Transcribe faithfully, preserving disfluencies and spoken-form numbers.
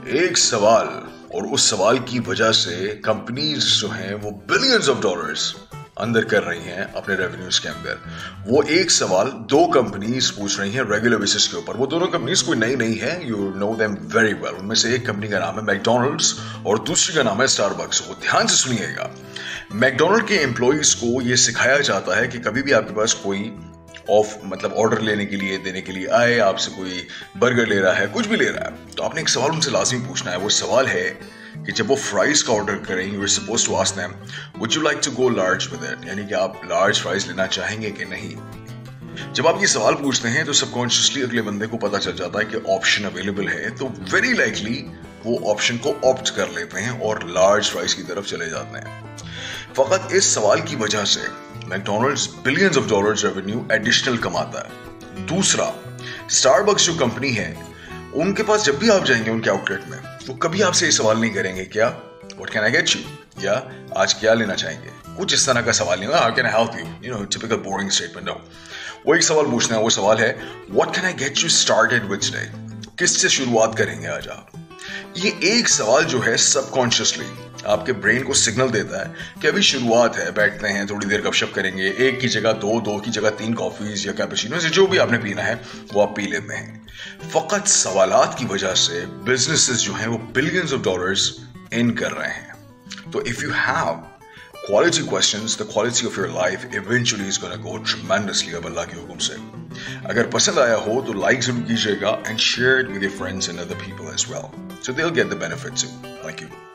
एक सवाल और उस सवाल की वजह से कंपनीज जो हैं वो बिलियंस ऑफ डॉलर्स अंदर कर रही हैं अपने रेवेन्यूज के अंदर। वो एक सवाल दो कंपनीज पूछ रही हैं रेगुलर बेसिस के ऊपर। वो दोनों कंपनीज कोई नई नहीं है, you know them very well. उनमें से एक कंपनी का नाम है मैकडोनल्ड्स और दूसरी का नाम है स्टारबक्स। वो ध्यान से सुनिएगा। मैकडोनल्ड के एम्प्लॉइज को ये सिखाया जाता है कि कभी भी आपके पास कोई ऑफ मतलब ऑर्डर लेने के लिए देने के लिए आए, आपसे कोई बर्गर ले रहा है, कुछ भी ले रहा है, तो आपने एक सवाल उनसे लाजमी पूछना है। वो सवाल है कि जब वो फ्राइज का ऑर्डर करें, you are supposed to ask them would you like to go large with it, यानी कि आप लार्ज फ्राइज लेना चाहेंगे कि नहीं। जब आप ये सवाल पूछते हैं तो सबकॉन्शियसली अगले बंदे को पता चल जाता है कि ऑप्शन अवेलेबल है, तो वेरी लाइकली वो ऑप्शन को ऑप्ट कर लेते हैं और लार्ज फ्राइज की तरफ चले जाते हैं। फकत इस सवाल की वजह से McDonald's billions of dollars revenue additional कमाता है। दूसरा, स्टारबक्स जो कंपनी है, उनके पास जब भी आप जाएंगे उनके आउटलेट में, तो कभी आपसे ये सवाल नहीं करेंगे क्या what can I get you, या आज क्या लेना चाहेंगे। कुछ इस तरह का सवाल नहीं होगा how can I help you, you know typical boring statement. No, वो एक सवाल पूछना है। वो सवाल है what can I get you started with today, किससे शुरुआत करेंगे आज आप। ये एक सवाल जो है सबकॉन्शियसली आपके ब्रेन को सिग्नल देता है कि अभी शुरुआत है, बैठते हैं, थोड़ी देर गपशप करेंगे, एक की जगह दो, दो की जगह तीन कॉफीज या कैपुचिनो, जो भी आपने पीना है वो आप पी लेते हैं। फकत सवालात की वजह से बिजनेसेस जो हैं वो बिलियंस ऑफ डॉलर्स इन कर रहे हैं। तो if you have quality questions, the quality of your life eventually is going to go tremendously अब अल्लाह के हुक्म से। अगर पसंद आया हो तो लाइक जरूर कीजिएगा and share it with your friends and other people as well, so they'll get the benefit too. Thank you.